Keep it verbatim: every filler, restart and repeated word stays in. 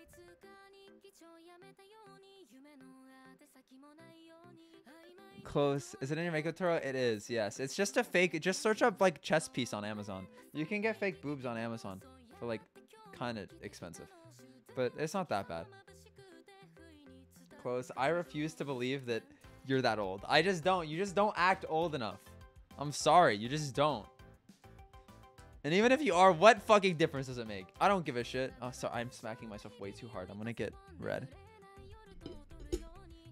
Close. Is it in your makeup tutorial? It is, yes. It's just a fake. Just search up like chest piece on Amazon. You can get fake boobs on Amazon for like kind of expensive, but it's not that bad. Close. I refuse to believe that you're that old. I just don't. You just don't act old enough. I'm sorry. You just don't. And even if you are, what fucking difference does it make? I don't give a shit. Oh, sorry. I'm smacking myself way too hard. I'm gonna get red.